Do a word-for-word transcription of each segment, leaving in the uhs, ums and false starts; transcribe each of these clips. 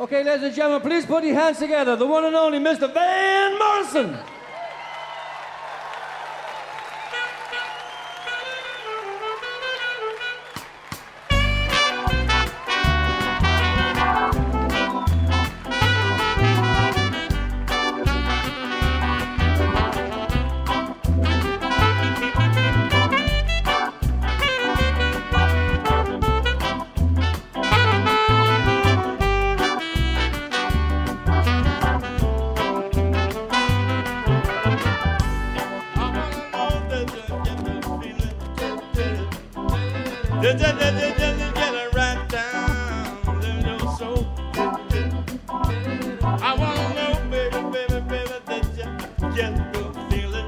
Okay, ladies and gentlemen, please put your hands together. The one and only Mister Van Morrison. Did you, did you, did you get it right down in your soul? I wanna know, baby, baby, baby, did you get the feeling?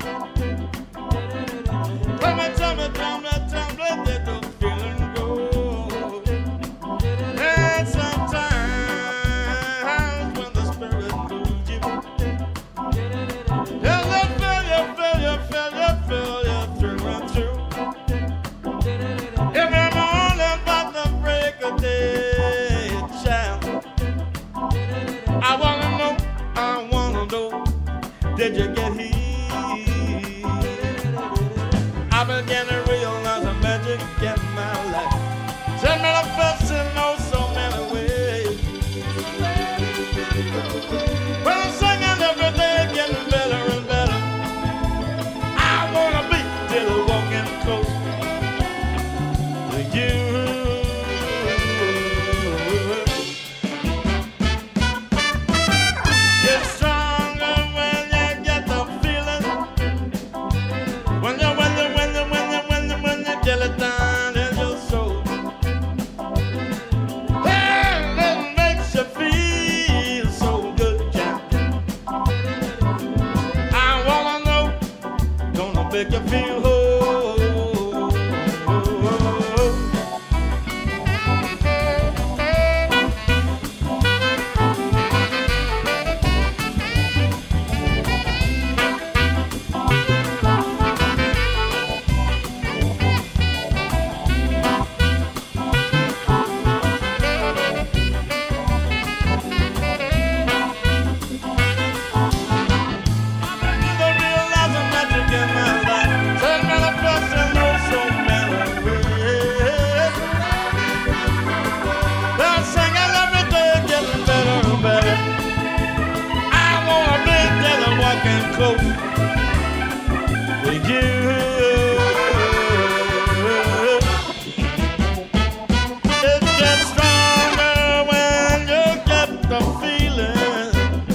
Tell me, tell me, tell me, tell me, did the feeling go? And sometimes when the spirit moves you, yeah, they feel you, feel you, feel you, feel you through and through. Did you get healed? I began to realize the magic in my life. Send me the best in oh so many ways. When I'm singing every day, getting better and better. I wanna be till walking close to you. Make you feel whole. Close with you. It gets stronger when you get the feeling.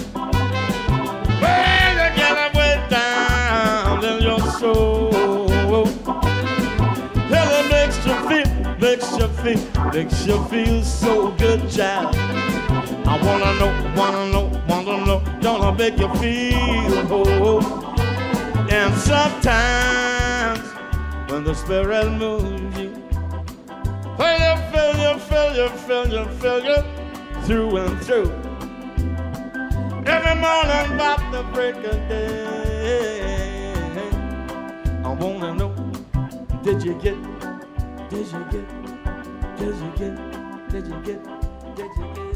When you get it way down in your soul. Till it makes you feel, makes you feel, makes you feel so good, child. I wanna know, wanna know, wanna know, gonna make you feel whole. And sometimes when the spirit moves you, feel you, feel you, feel you, feel you, feel you through and through. Every morning about the break of day, I wanna know, did you get, did you get, did you get, did you get, did you get?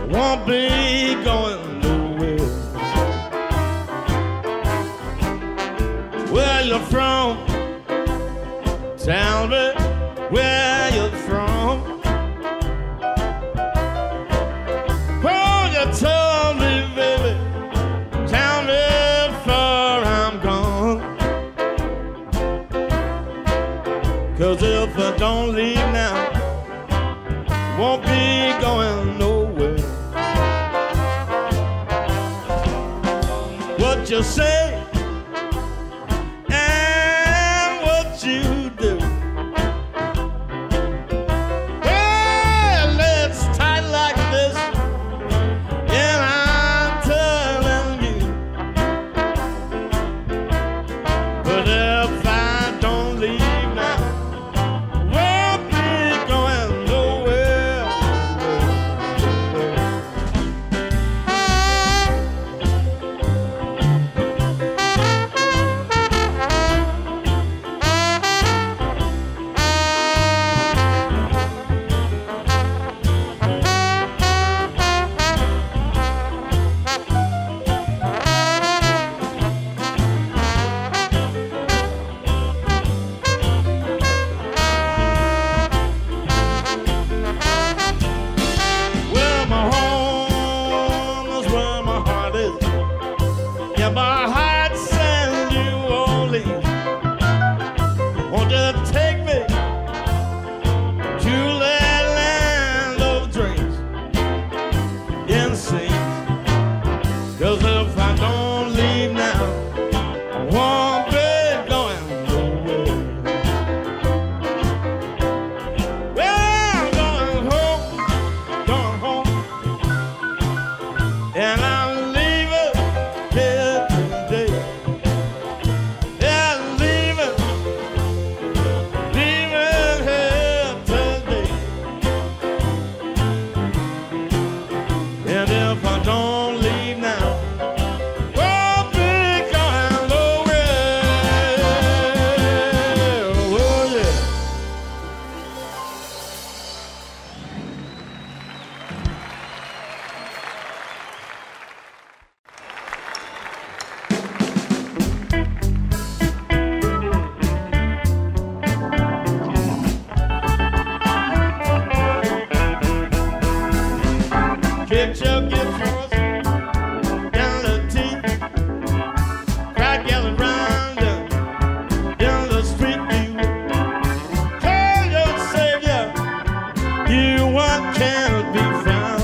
won't be going nowhere. Where you from? Tell me where you're from. Oh, you told me, baby, tell me before I'm gone. 'Cause if I don't leave now, won't be going nowhere. What you say and what you do, well, it's tight like this, and I'm telling you. But if I don't leave now, won't be going nowhere. Where my home is, where my heart is. Yeah, my heart sends you only. Won't you take me to that land of dreams and scenes? 'Cause if I don't leave now, I won't be going nowhere. Well, I'm going home, going home, and I'm leaving here today. Yeah, leaving, leaving here today. And if I don't leave now, won't be going nowhere. Oh, yeah. Get your guitars down the teeth, crack yelling round down the street view. Call your savior, you one cannot be found.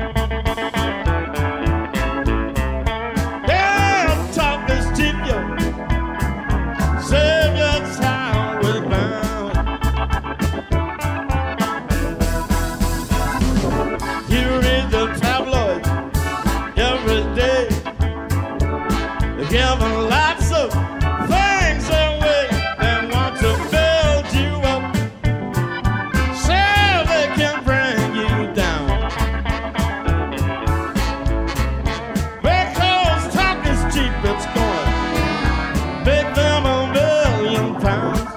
Yeah, talk is cheap, yo. Savior's highway bound. You read the tabloids every day. They're giving lots of things away. They want to build you up so they can bring you down. Because talk is cheap, it's going to make them a million pounds.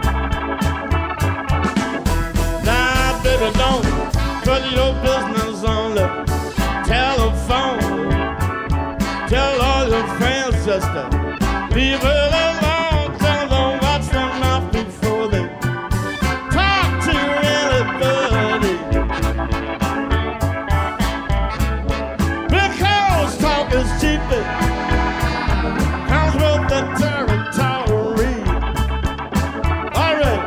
Nah, baby, don't put your business on the telephone. Tell all your friends just to leave it alone. Tell them watch their mouth before they talk to anybody. Because talk is cheap, it comes with the territory. All right.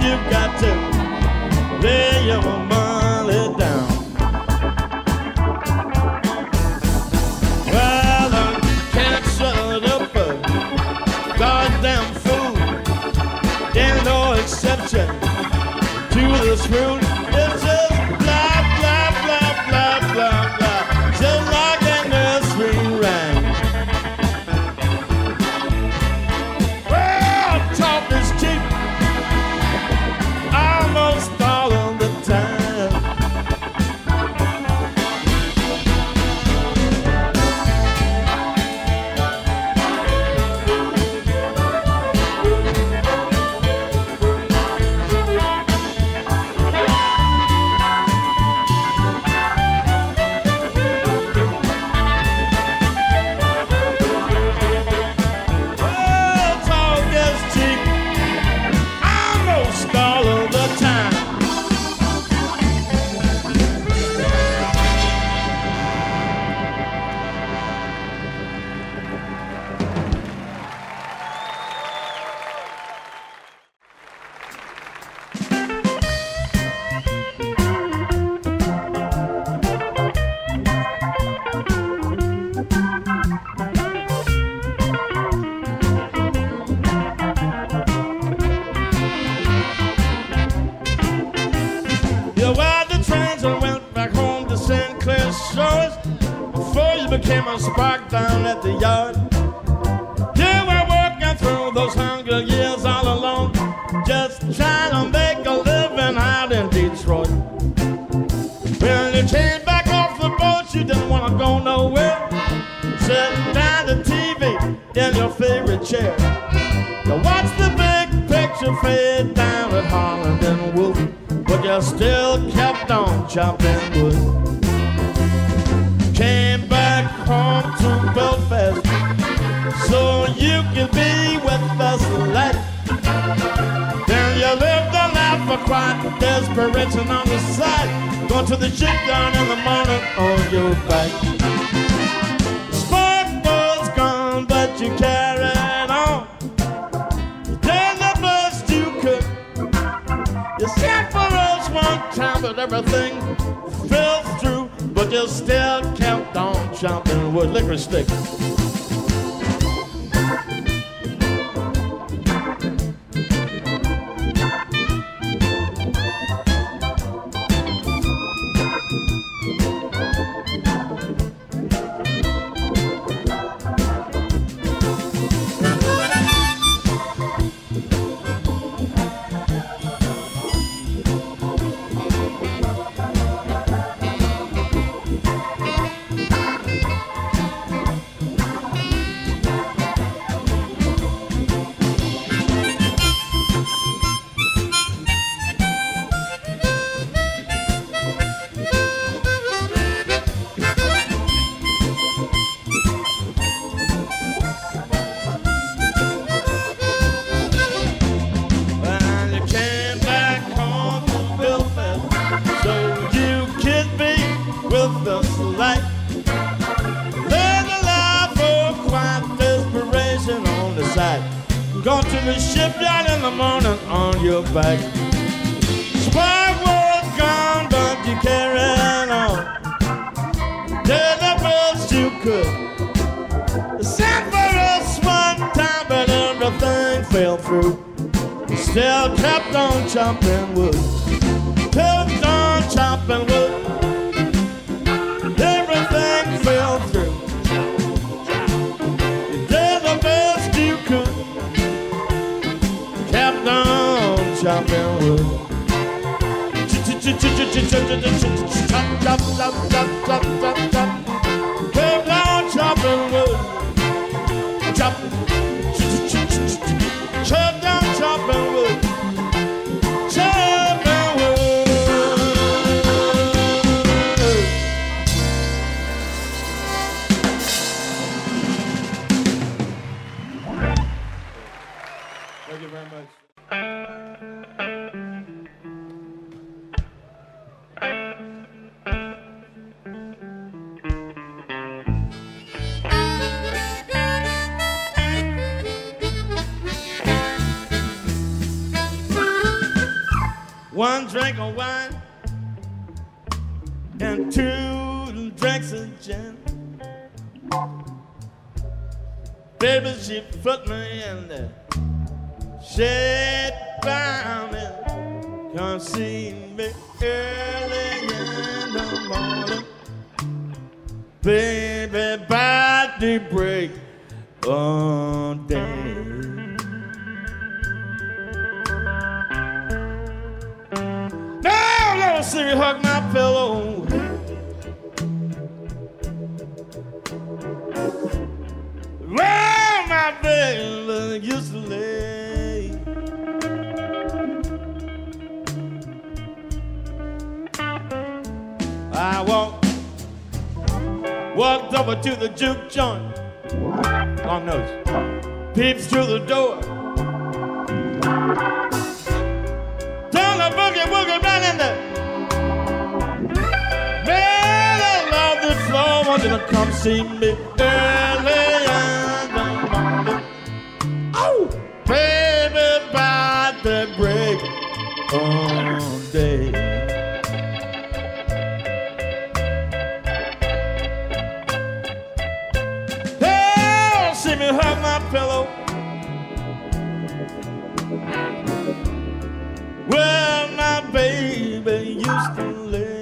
you got to lay your money down. Well, I can't shut up a goddamn fool. There's no exception to this rule. It's just blah, blah, blah, blah, blah, blah. Just like a nursery rhyme. Well, talk is cheap almost all of the time. Became a spark down at the yard. You were working through those hunger years all alone, just trying to make a living out in Detroit. When you came back off the boat, you didn't want to go nowhere. Sitting down the T V in your favorite chair. You watched the big picture fade down at Holland and Wolf, but you still kept on chopping wood. Came back home to Belfast so you could be with us tonight. Then you lived a life of quiet desperation on the side, going to the shipyard in the morning on your back. Spark was gone, but you carried on. You did the best you could. You sat for us one time, but everything fell through. But you still kept on chopping wood. Licorice stick. Gone to the shipyard in the morning on your back. Spark was gone, but you carried on. Did the best you could. Sent for us one time, but everything fell through. Still kept on chopping wood. Kept on chopping wood. Everything fell through. You did the best you could. Kept on chopping wood. Chop, chop, chop, chop, chop, chop, chop. Kept on chopping wood. Chop, kept on chopping wood. Chopping wood. Thank you very much. one drink of wine and two drinks of gin. Baby, she put me in there. She found me. Come see me early in the morning. Baby, by daybreak all day. Now let me see me hug my pillow. Where my baby used to lay. I walked, walked over to the juke joint. Long nose. Peeps through the door. Turn the boogie woogie right in there. Man, I love this floor. Want you to come see me early in the morning. Oh, baby, by the break of day. See me hug my pillow. Where my baby used to lay.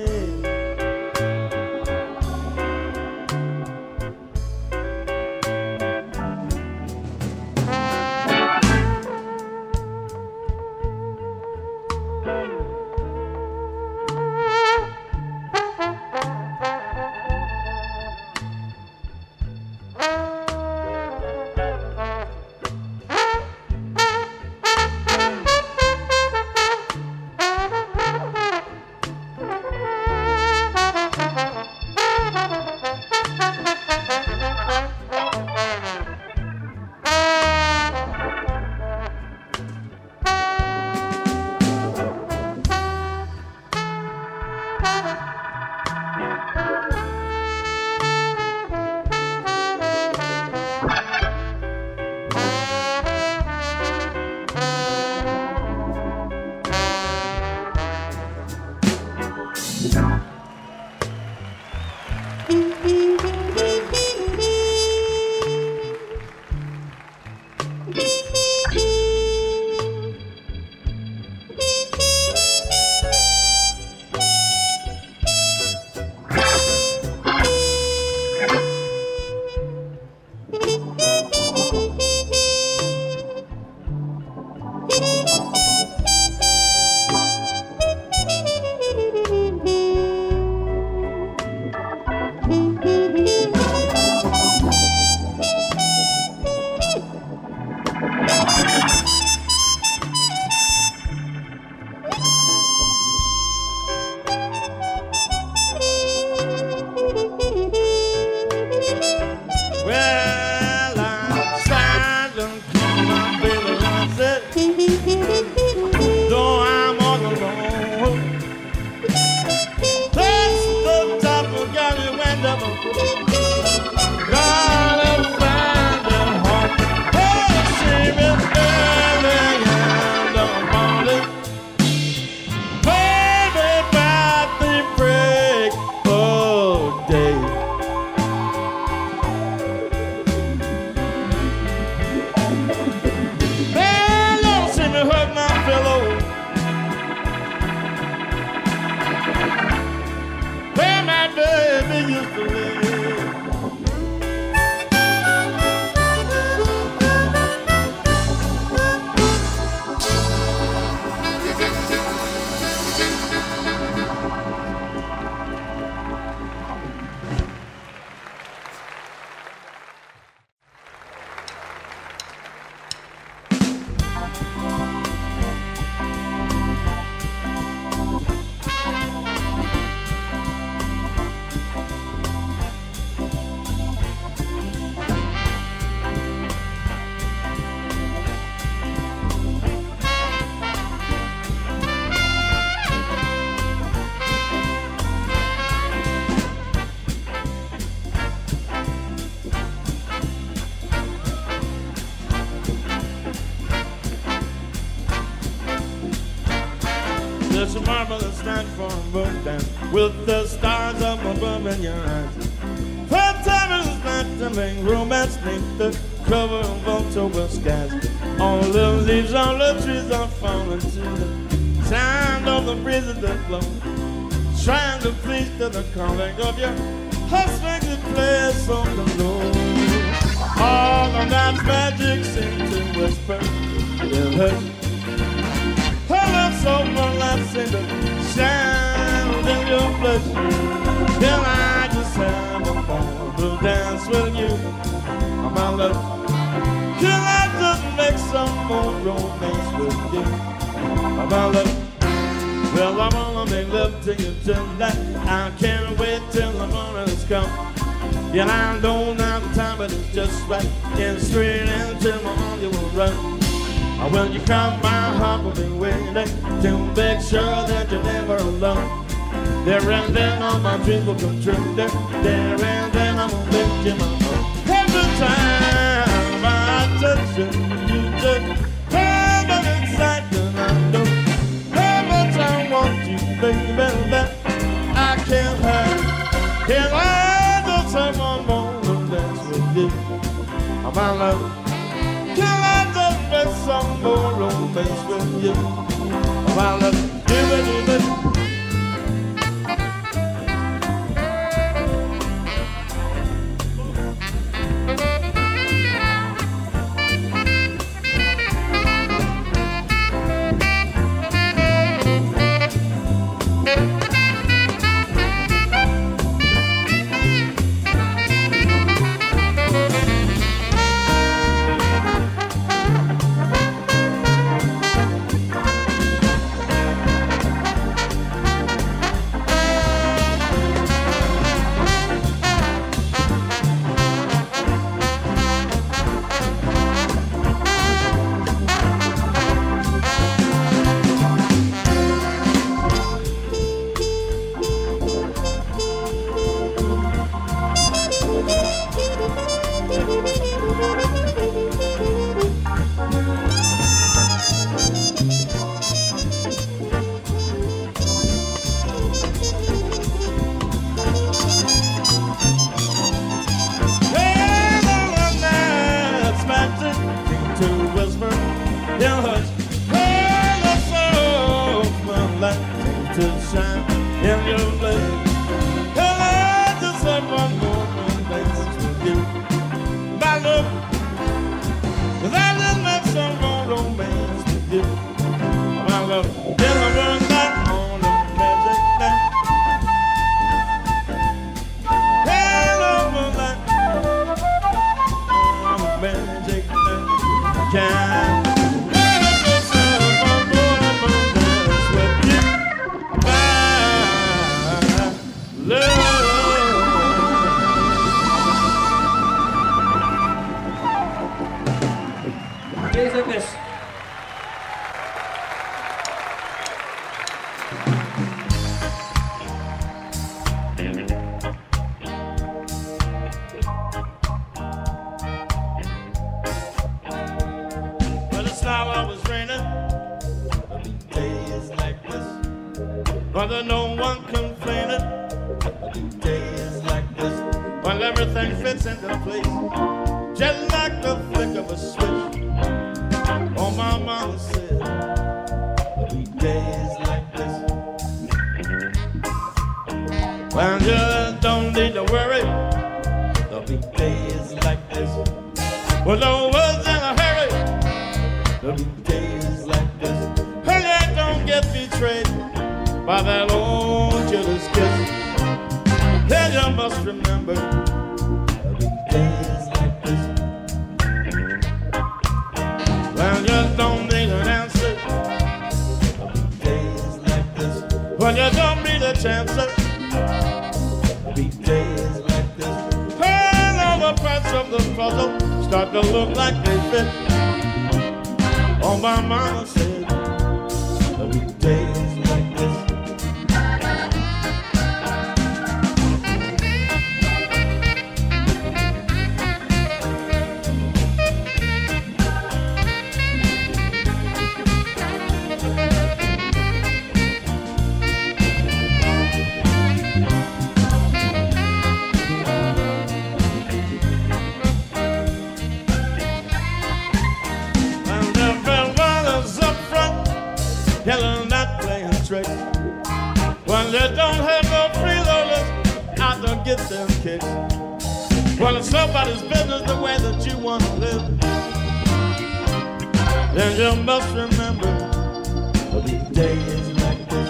This marvelous night for a book down with the stars up above in your eyes. Fantabulous night to make romance neath the cover of October skies. All the leaves on the trees are falling to the sound of the breezes that blow, trying to please to the calling of your heartstrings that play a song alone. All the night's magic seems to whisper in hush. Hello, so one light seems to shine in your flesh. Till I just have a ball to dance with you, oh, my love. Till I just make some more romance with you, oh, my love. Well, I wanna make love to you tonight. I can't wait till the morning's come. Yeah, I don't have time, but it's just right. And straight into my arms you will run. When you come, my heart will be waiting to make sure that you're never alone. There and then all my dreams will come true. There, there and then I'm gonna make you my own. Every time I touch you, you just have an excitement. I know every time I want you, baby, that I can't hide. Can I just have one more dance with you, oh, my love? Can I just make some more romance with you, oh, my love? Give it, give it. they don't have no freeloaders out to get them kicks. Well, it's somebody's business the way that you want to live. Then you must remember these days like this.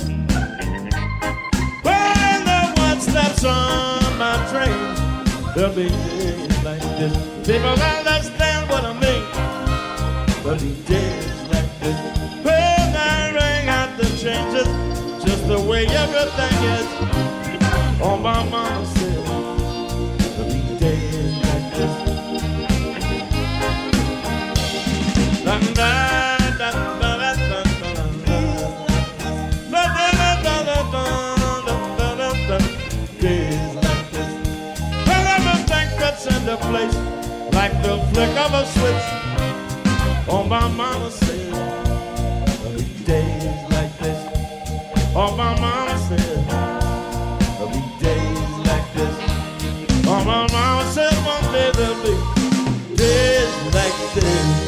When the one steps on my train, there'll be days like this. People understand what I mean. There'll be days like this. When I ring out the changes, just the way everything is. Oh, my mama said, there'll be days like this. Da, da, da, da, da, da, da, da. Da, da, da, da, da, da, da, da. Days like this. Well, everything fits into place like the flick of a switch. Oh, my mama said, there'll be days like this. Oh, my mama said, there'll be days like this. Oh, my mama said one day there'll be days like this.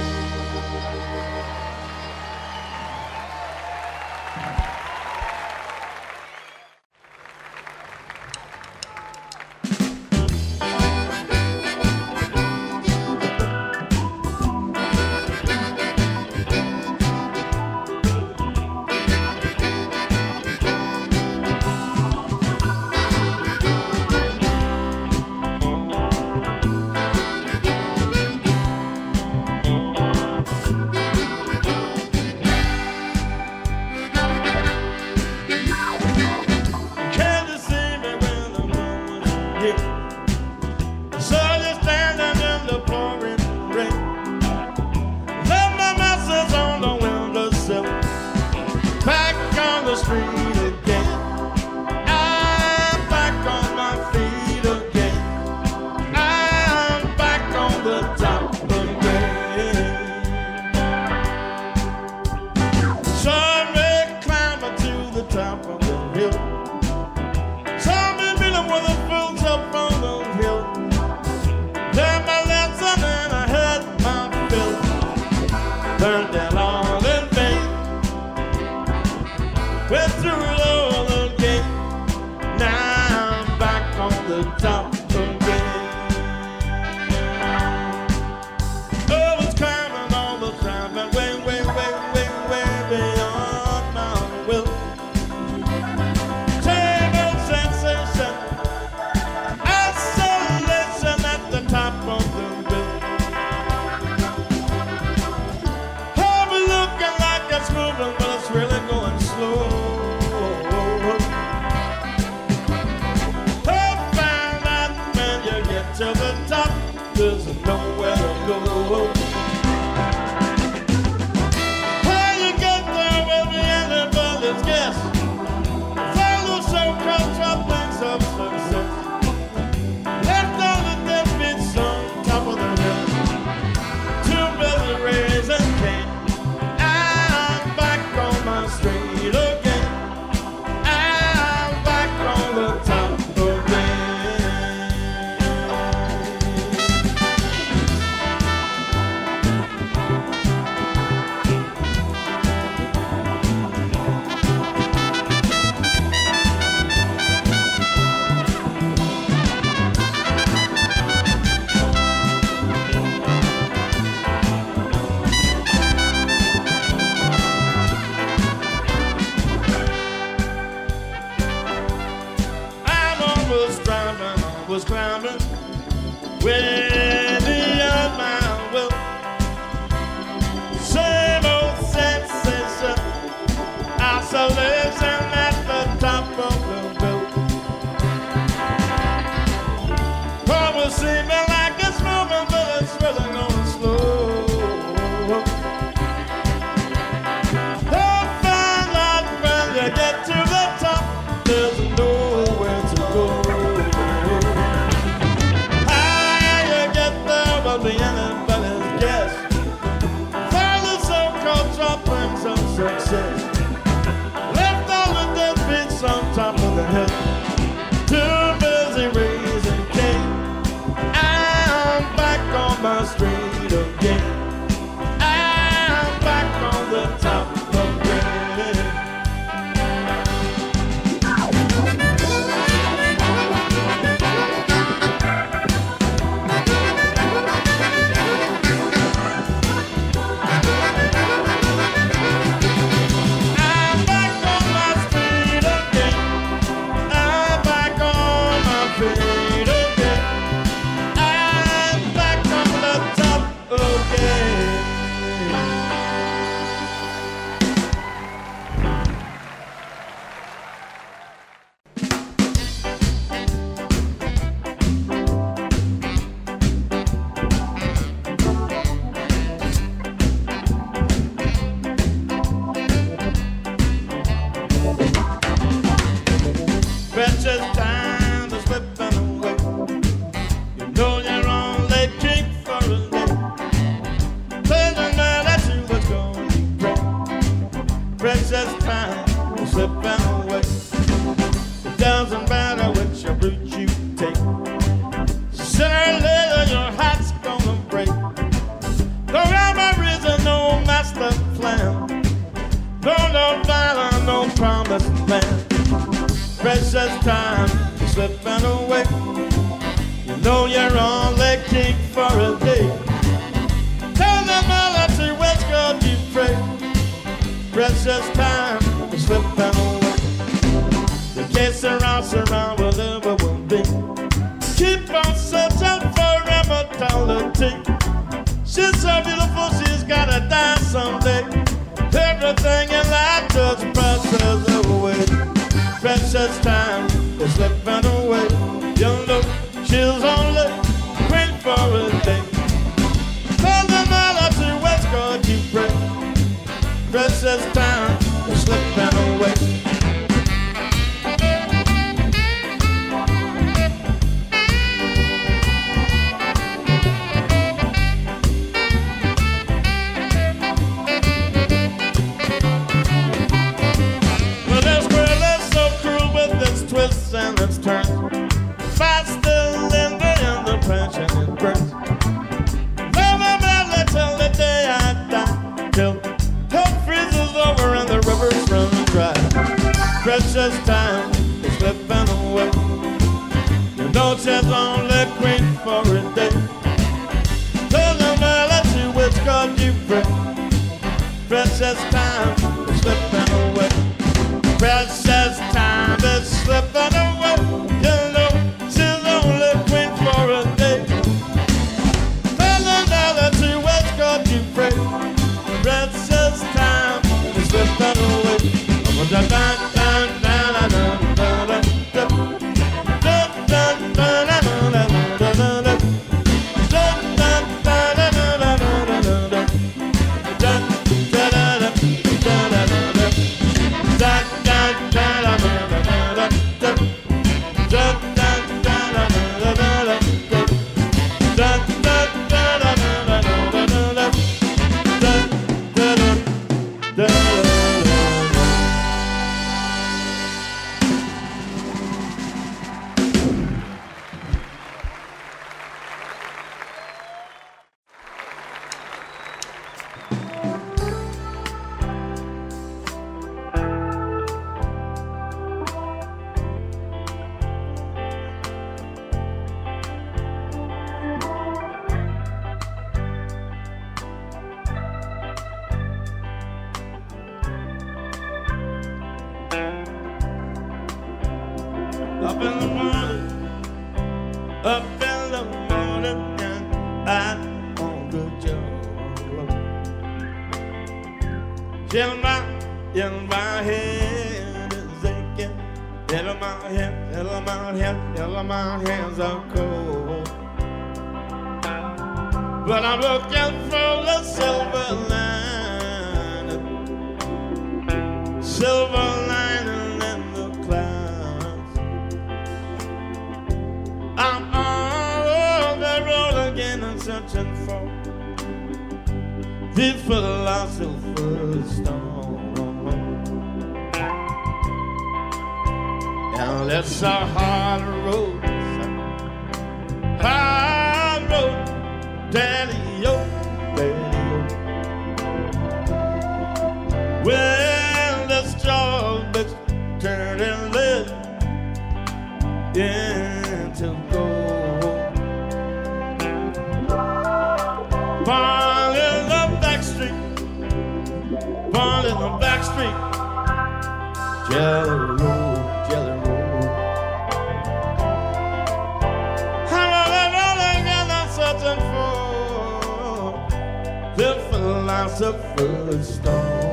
Was climbing where the young man will. Same old sensation, isolation at the top of the bill. Probably seeming like it's moving, but it's really going slow. Don't find out when you get to the top, there's nowhere to go. Be anybody's guess. Follow so-called droppings of success. Left all the deadbeats on top of the head. Too busy raising cane. I'm back on my street again. I'm back on the top of the slipping away. It doesn't matter which route you take. Sooner or later your heart's gonna break. No rhyme or reason, no master plan. No, no violence, no promised land. Precious time is slipping away. You know you're only king for a day. Tell them all that you wish God you pray. Precious time is slipping away. The case surround, surround, whatever will be. Keep on searching for immortality. She's so beautiful, she's gotta die someday. Everything in life just passes away. Precious time is slipping away. You know she's only queen for a day. Tell them all that you wish God you pray. Precious time is slipping away. Twists and its turns, faster than the end of passion it burns. Never madly till the day I die, till hope freezes over and the rivers run dry. Precious time is slipping away. You know she's only queen for a day. Tell them all that you wish God you pray. Precious time is slipping away. Precious time is slipping away. You know she's only queen for a day. Tell them now that you wish God you pray. Precious time is slipping away. Da da da da da da da da Up in the morning, up in the morning, and I'm on the job. Till my, till my head is aching, till my head, till my head, till my hands are cold. But I'm looking for the silver lining, silver lining in the clouds. I'm on the road again and searching for the philosopher's stone. Now that's a hard road, hard road, daddy-o, daddy-o. Well, the strawberries turning lead into gold. Born in the back street, born in the back street, Jelly Roll, Jelly Roll. I'm rolling and I'm searching for the philosopher's stone.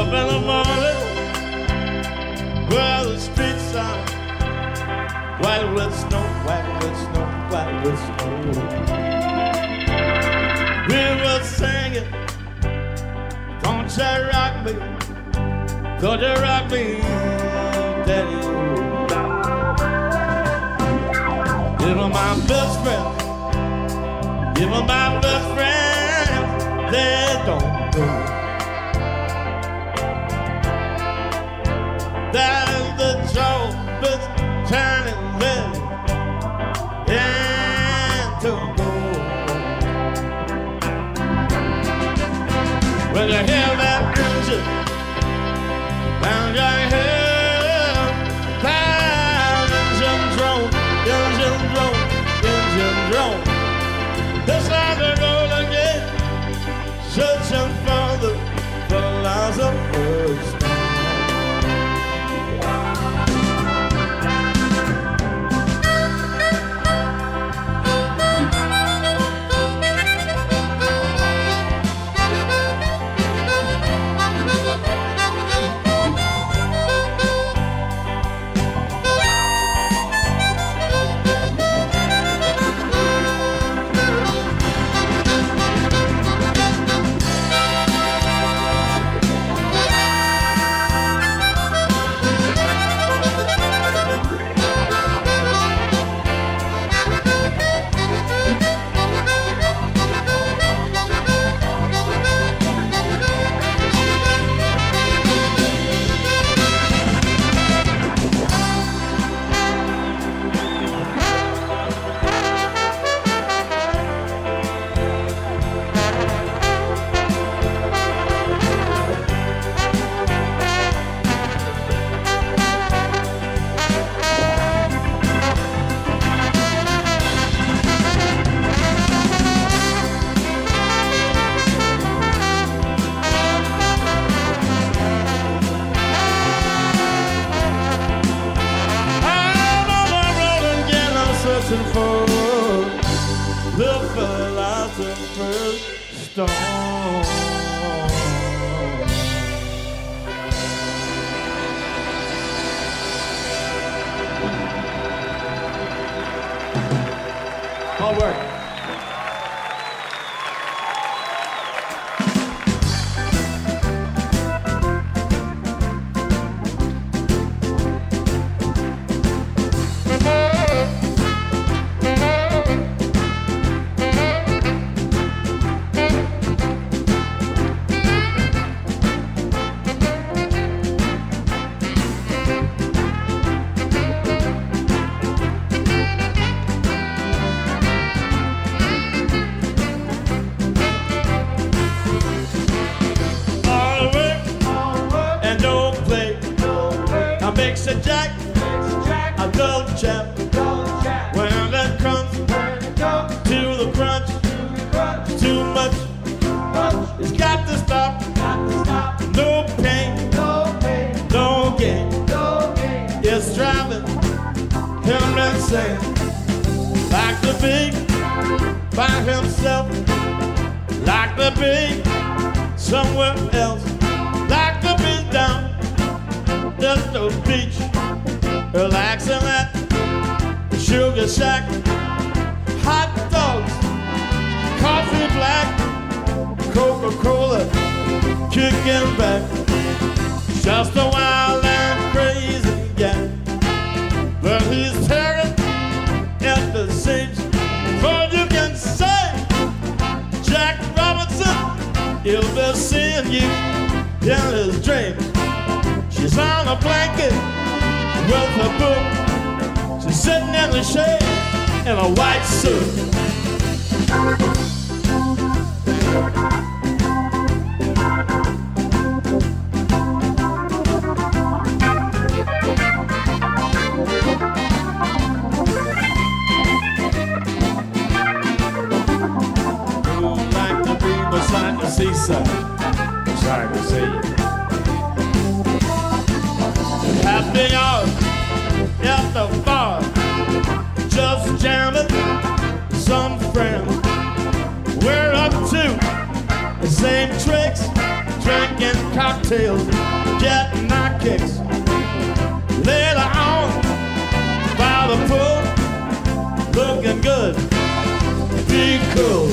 up in the morning, where the streets are white with snow, white with snow, white with snow. We were singing, don't you rock me, don't you rock me, Daddy. You were my best friend, you were my best friend, they don't know that the job is turning red into gold. When you hear that engine down your head, that engine drone, engine drone, engine drone, it's like the road again, searching for the philosopher's stone. For the philosopher's stone. All work. Makes a jack, a dull chap, when it comes to the crunch, too much, it's got to stop, no pain, no gain, it's driving him insane, like to be by himself, like to be somewhere else, like to be down just the beach, relaxing at the Sugar Shack, hot dogs, coffee black, Coca-Cola, kicking back, just a wild and crazy guy, but he's tearing at the seams, for you can say, Jack Robinson, he'll be seeing you in his dreams. She's on a blanket with a book. She's sitting in the shade in a white suit. Who'd like to be beside the seaside? Beside the sea. Happy hours at the bar, just jamming some friends. We're up to the same tricks, drinking cocktails. tails, getting our kicks. Later on, by the pool, looking good, be cool.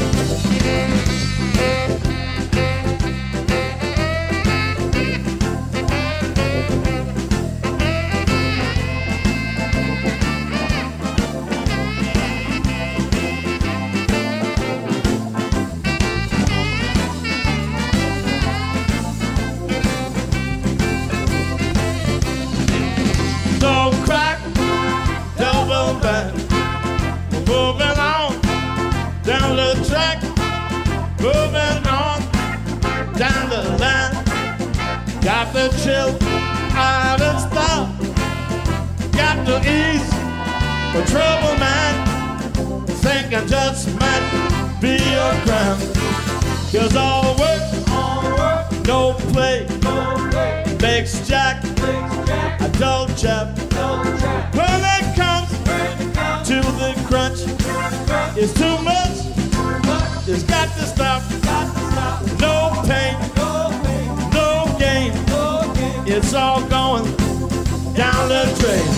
Don't crack, double back, moving on down the track, moving on down the line. Got the chill out of style, got the ease for trouble, man. Thinking just might be a crime. 'Cause all work, all work, no play, no play. Makes Jack, makes Jack a dull chap. When it comes to the crunch, it's too much. It's got to stop. No pain, no gain. It's all going down the drain.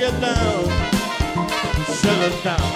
get down, settle down.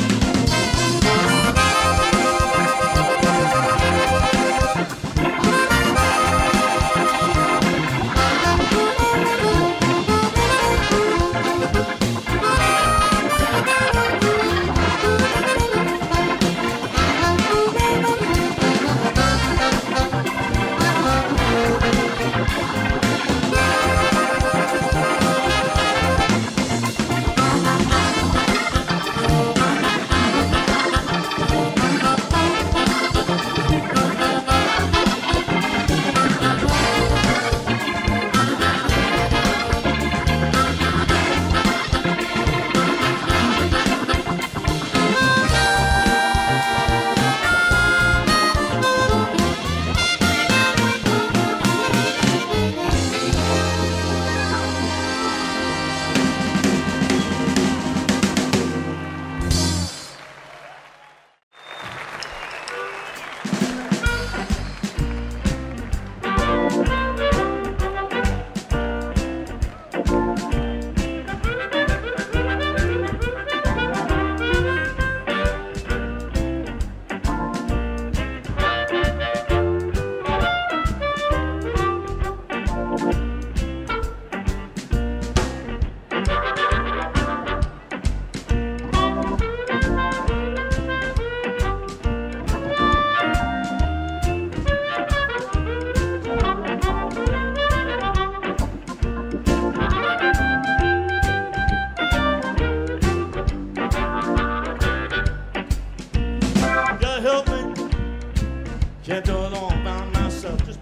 Can't do it all by myself. Just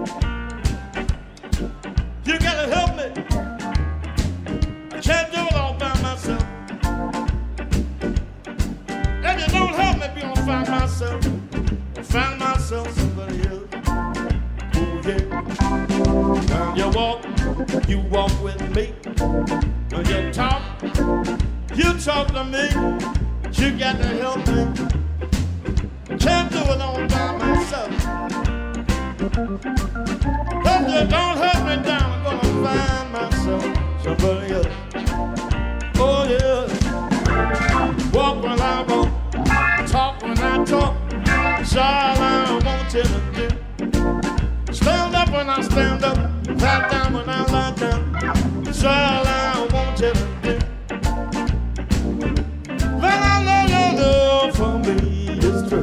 you gotta help me. I can't do it all by myself. If you don't help me, I'm gonna find myself. I'll find myself somebody else. Oh yeah. When you walk, you walk with me. When you talk, you talk to me. You got to help me. Can't do it all by myself. If you don't help me down, I'm gonna find myself somebody else. Oh yeah. Walk when I walk, talk when I talk. That's all I want you to do. Stand up when I stand up, lie down when I lie down. That's all I want you to do. Then I know your love for me is true.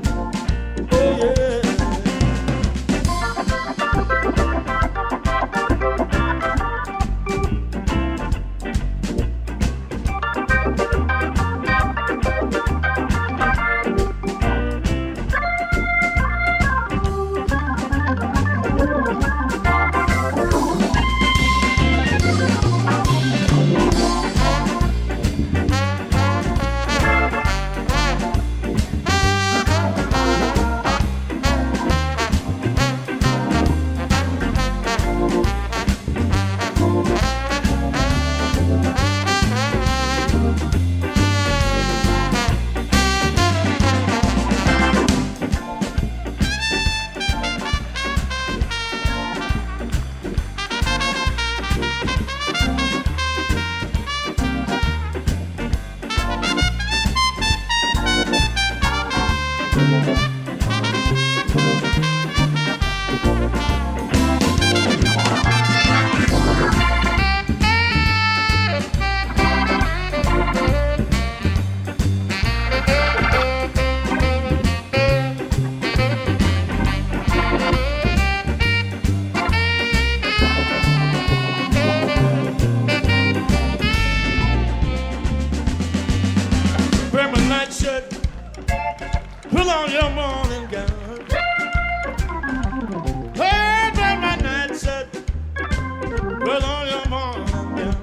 Put on your morning gown. Hey, wear my night shirt. Put on your morning gown.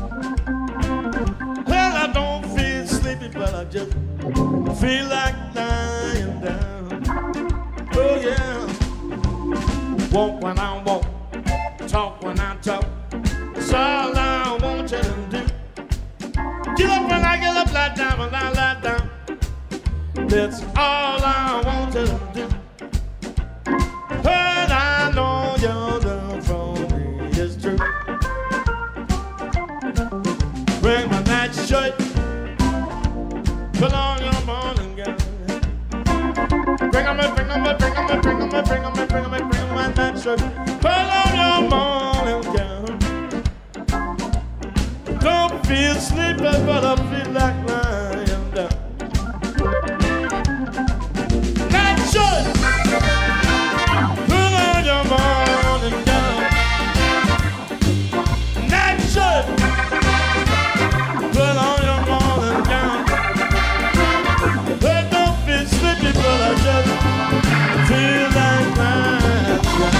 Well, I don't feel sleepy, but I just feel like lying down. Oh yeah. Walk when I walk, talk when I talk. That's all I want you to do. Get up when I get up, lie down when I lie down. That's all I want to do. But I know your love for me is true. Bring my night shirt, put on your morning gown. Bring on me, bring on me, bring on me, bring on me, bring on me, bring on me, bring on my night shirt, put on your morning gown. Don't feel sleepy, but I feel like lying down. Night shirt, put on your morning gown. Night shirt, put on your morning gown. They don't feel sleepy, but I just feel like lying down.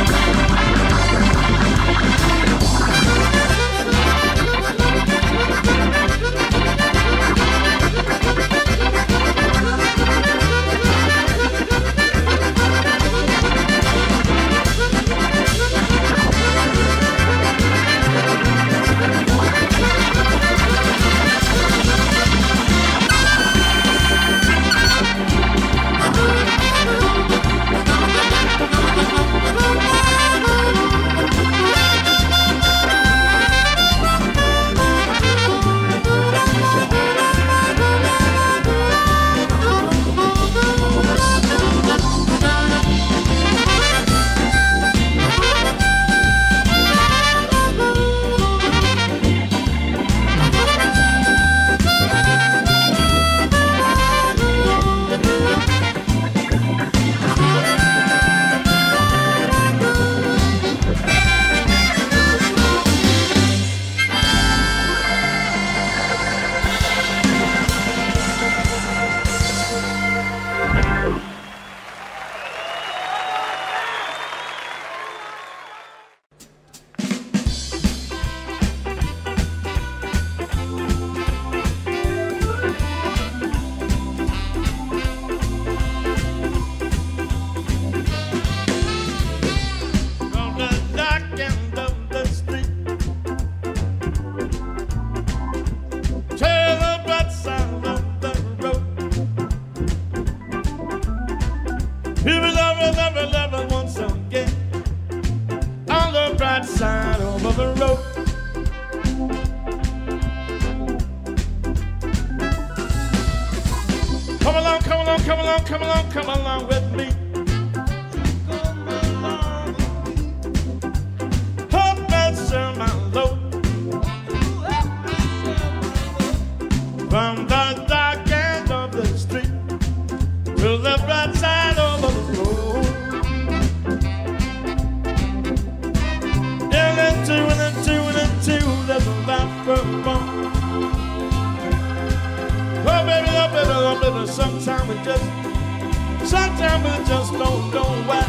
Sometimes we just, sometimes we just don't know why.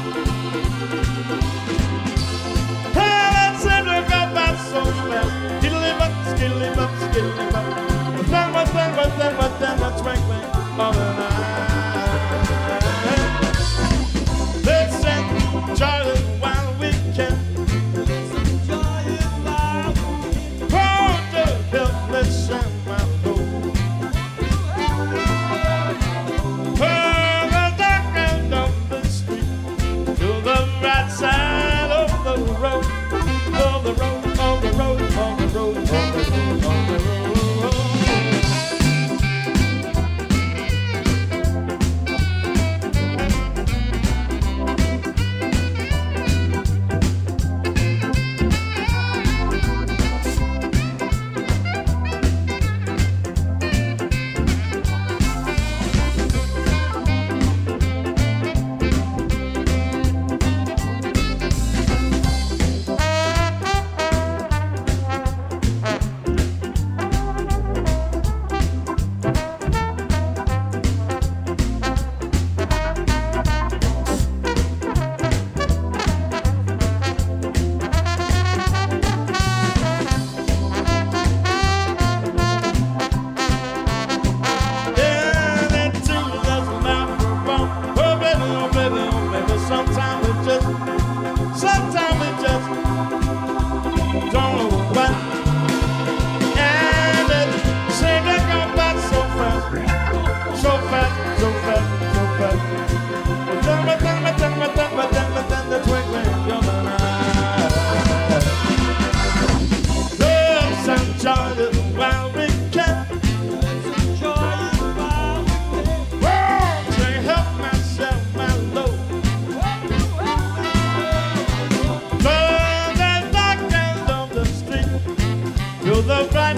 Hey, let's say we got that so fast. Skiddly bop, skiddly bop, skiddly bop. Then what, then what, then what, then what's wrangling all the night? Let's enjoy it while we can. Let's enjoy it while we can. Oh, the helpless and my Lord. Side of the road, of the road, of the road, of the road, of the road, of the road.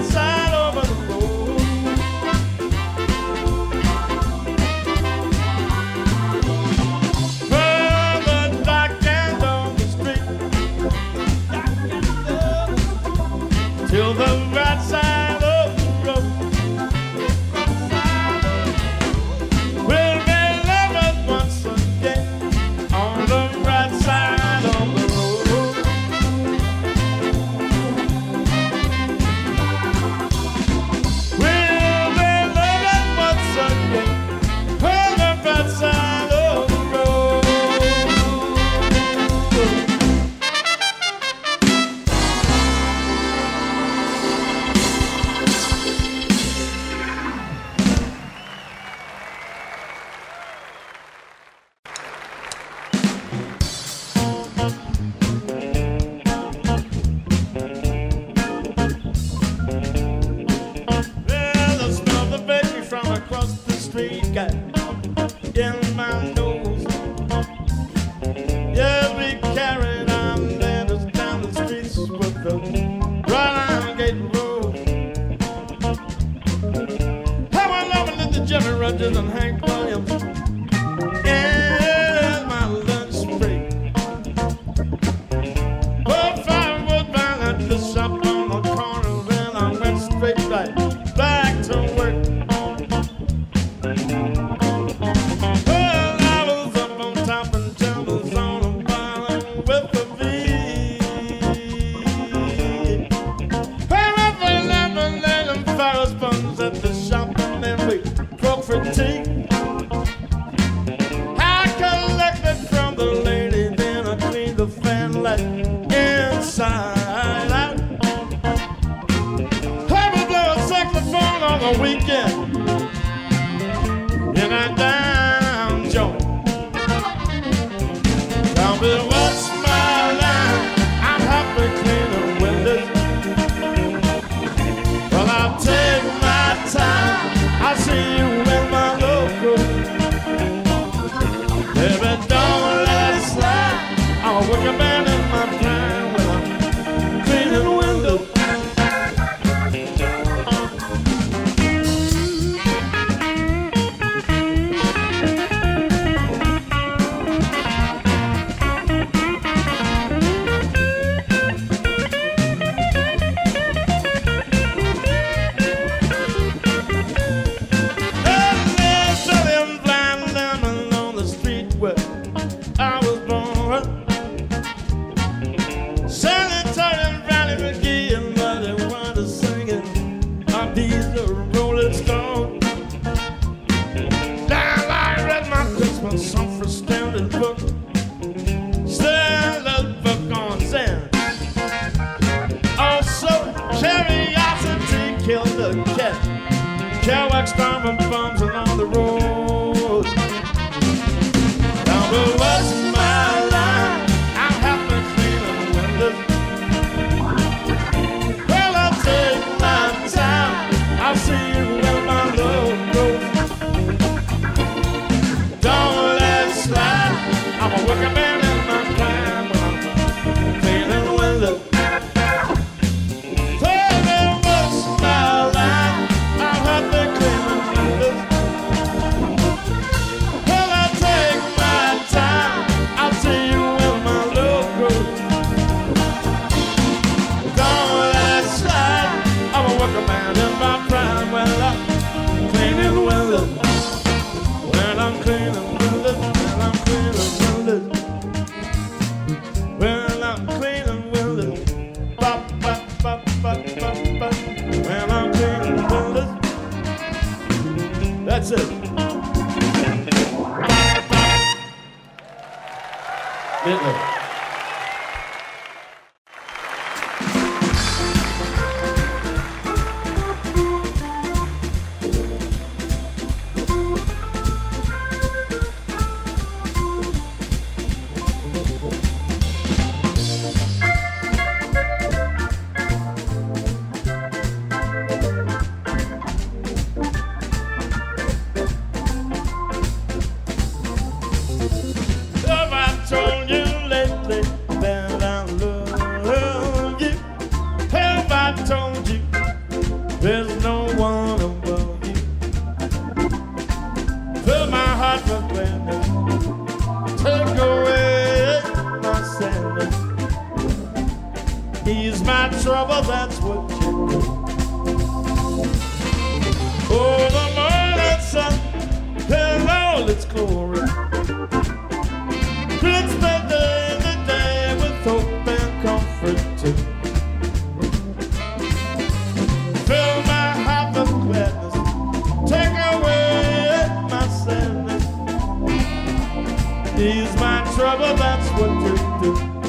side over the road. Further dark and on the street, till the right side of the road. We'll be lovers once again on the right side of the road. We'll be lovers once again on the right side of the road. Well, the smell of the baby from across the street got in my nose. Yeah, we carried our letters down the streets with the right iron gate road. How I loving it, the Jimmy Rogers and Hank Williams in my lunch break. Oh, five was bound at the shop on the corner, then I went straight right back to work. Well, I was up on top and Jim's on the bottom with the V. Well, I fell out and laid them Ferris buns at the shop and then we broke for tea. I collected from the lady, then I cleaned the fan light inside out. I would blow a saxophone on the weekend in a down joint. Tell me what's my line? I'm happy cleaning windows. Well, I'll take my time. I'll see you in my local. Baby, don't let it slide. I'm a working man in my prime when I'm cleaning windows. And there's Italian blind lemon on the street where I was born. San Italian Valley McGee and Muddy Wonder singing on these Rolling Stones. Now I read my Christmas song for standard book, standard book on Zen. Also, curiosity killed the cat. Kerouac storming bombs along the road. Now, but what's my line? I'm happy cleaning windows. Well, I'll take my time. I'll see you in my logo. Don't let it slide. I'm a working man in my prime when I'm cleaning windows. Tell me what's my line? I'm happy cleaning windows. Well, I'll take my time. I'll see you in my logo. Don't let it slide. I'm a working man in my prime when I'm cleaning windows. When I'm cleaning windows. When I'm cleaning windows. When I'm cleaning windows. Bop, bop, bop, bop, bop, bop. When I'm cleaning windows. That's it. Midler. If I told you, lady, There's no one above you. Fill my heart with gladness. Take away my sadness. Ease my trouble, that's what you do. Oh, the morning sun in all its glory. It's the day, the day with hope and comfort too. Fill my heart with gladness. Take away my sadness. Ease my trouble, that's what you do.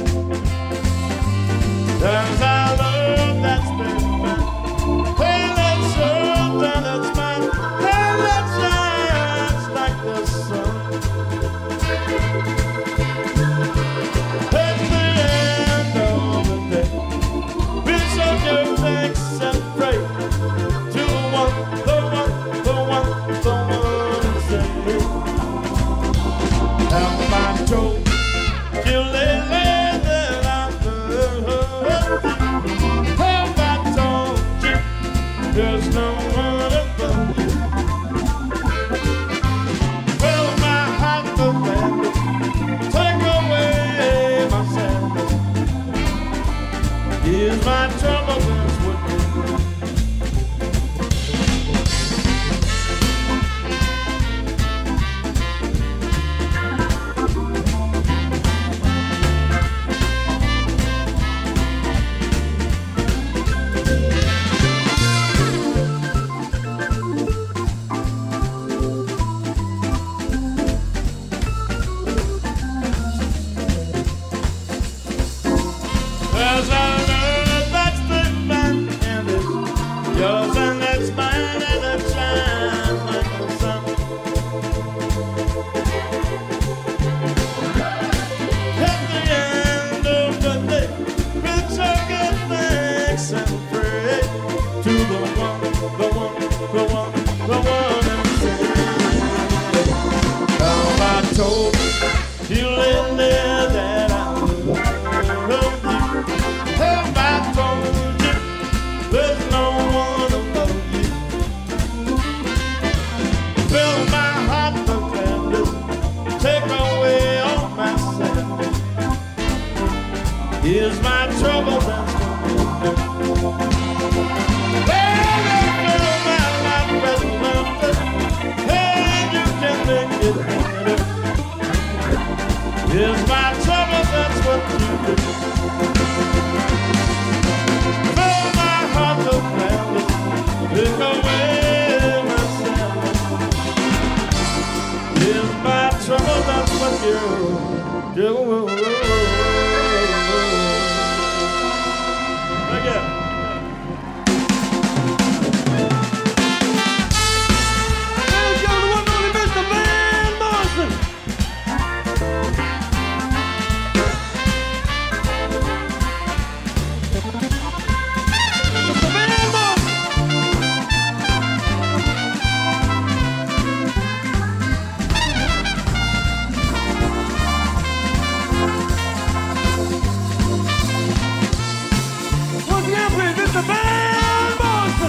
There's our love that's been found. Hey, let's show that it's mine. Hey, that shines like the sun. At the end of the day, we'll show your thanks and pray to the one, the one, the one, the one and say, have I told you lately that I love you? Have I told you there's no one above you? Fill my heart with gladness. Take away my sadness. Ease my trouble, that's what you do. There's a love that's divine and it's yours and it's mine and it shines like the sun. At the end of the day, we'll show good thanks and pray to the one, the one, the one, the one and say, have I told you lately that I love you? Have I told you there's no one above you? Fill my heart with gladness. Take away all my sadness. Here's my trouble, that's what you do. Baby, fill my life with laughter. Hey, you can make it better. Here's my trouble, that's what you do. Fill my heart with gladness. Take away my sadness. Here's my trouble, that's what you do. Again. Ladies and gentlemen, the one and only Mister Van Morrison. Mister Van Morrison. Once again, please, Mister Van Morrison.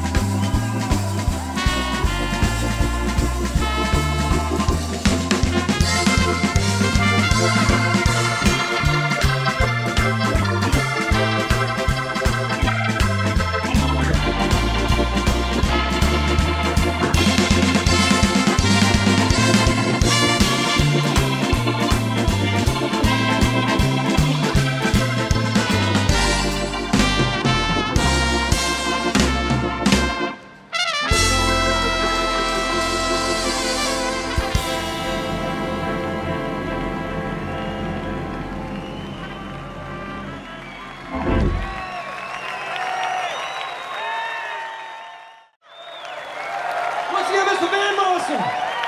Once again, Mister Van Morrison.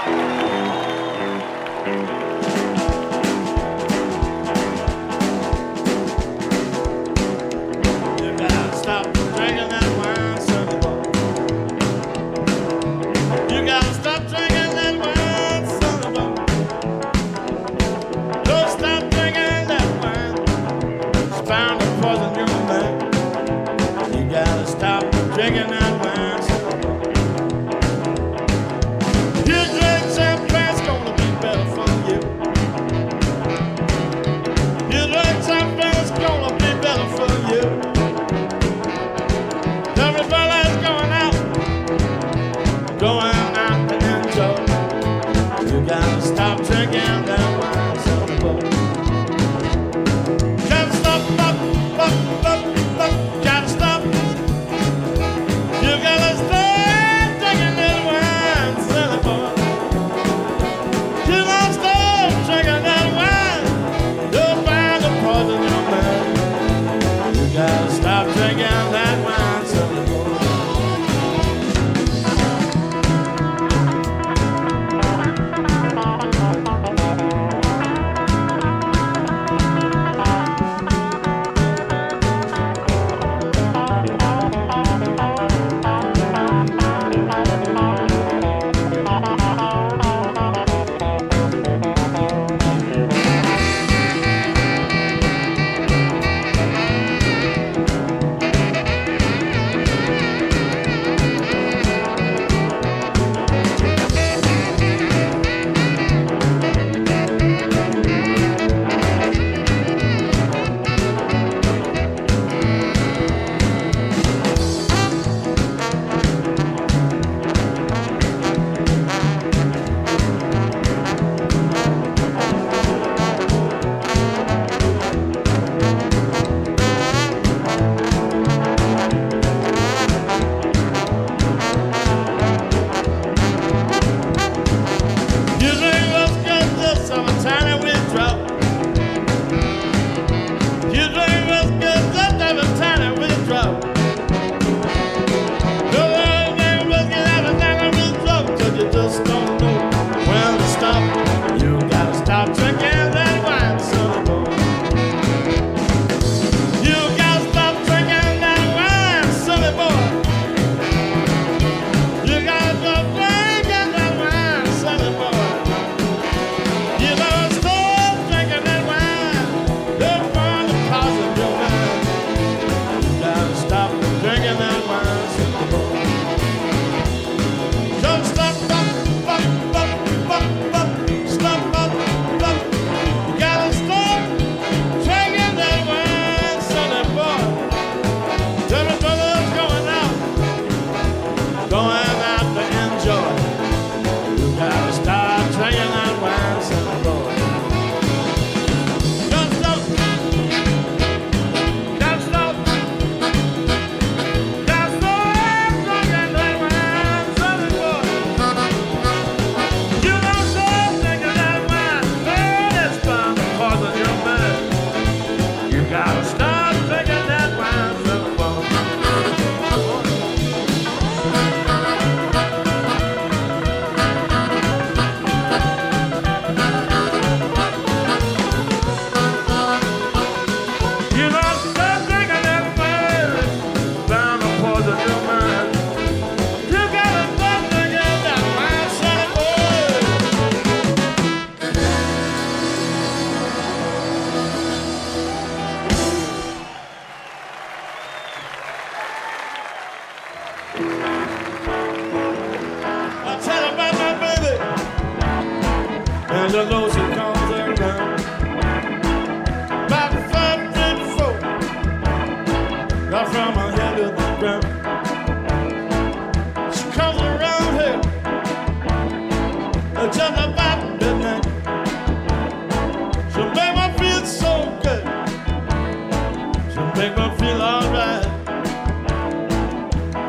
You gotta stop drinking that wine, sonny boy. You gotta stop drinking that wine, sonny boy. Don't stop drinking that wine. It's bound to poison your mind. You gotta stop drinking that wine.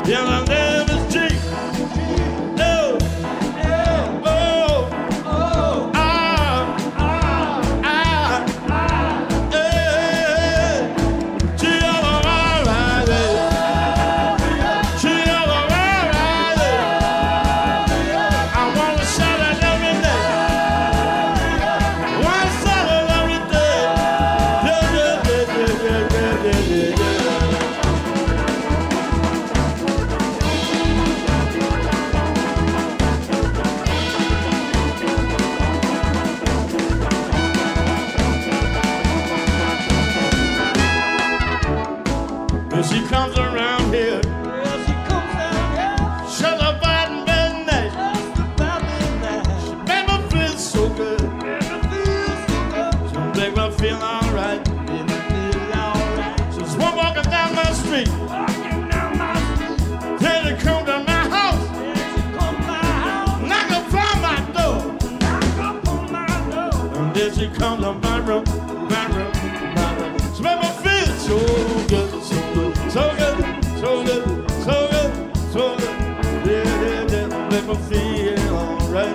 Yeah, my name is G. Oh, oh, oh, ah, ah, ah, ah, eh. G all around, G all around. I wanna shout it every day. I wanna shout it every day. Yeah, yeah, yeah, yeah, yeah, yeah, yeah, yeah. When she comes around here, Yeah, she comes down here. shut up and midnight. Just about midnight. She make me feel so good. She make me feel alright. She's one walking down my street. Then she come to my house. Knock upon my door. And then she come to my room, my room, my room. She make me feel so good, so good, so good, so good, so good, so good. Yeah, yeah, yeah. Make me feel alright.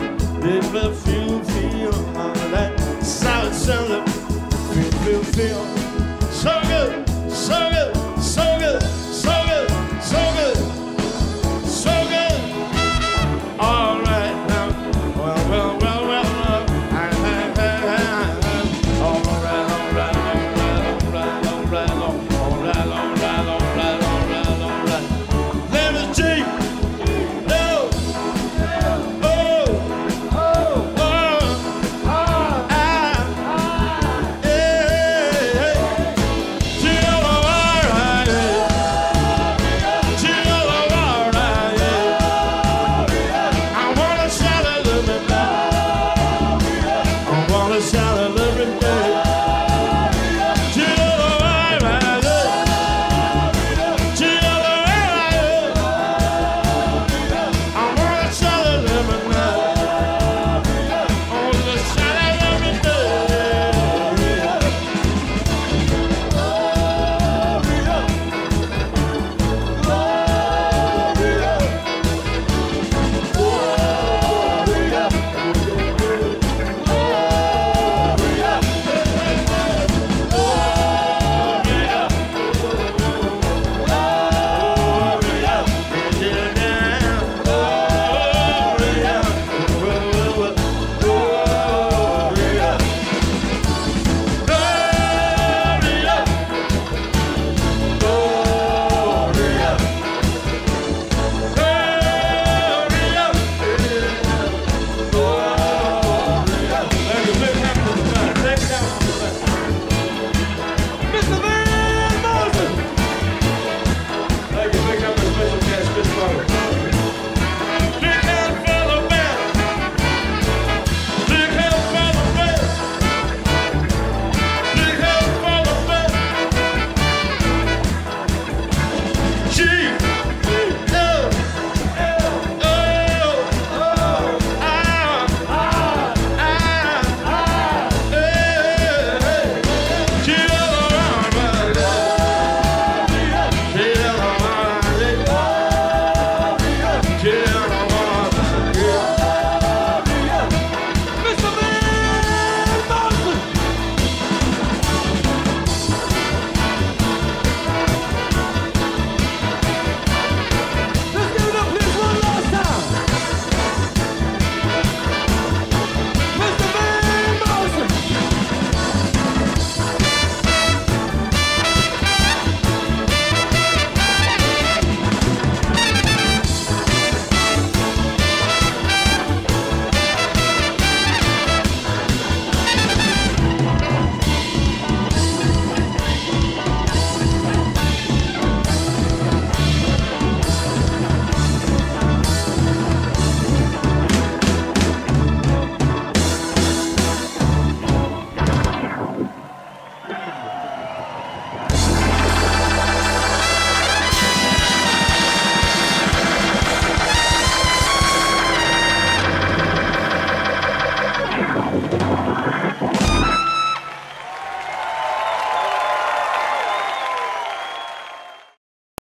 Make me feel, feel alright. Solid, solid, feel, feel, feel.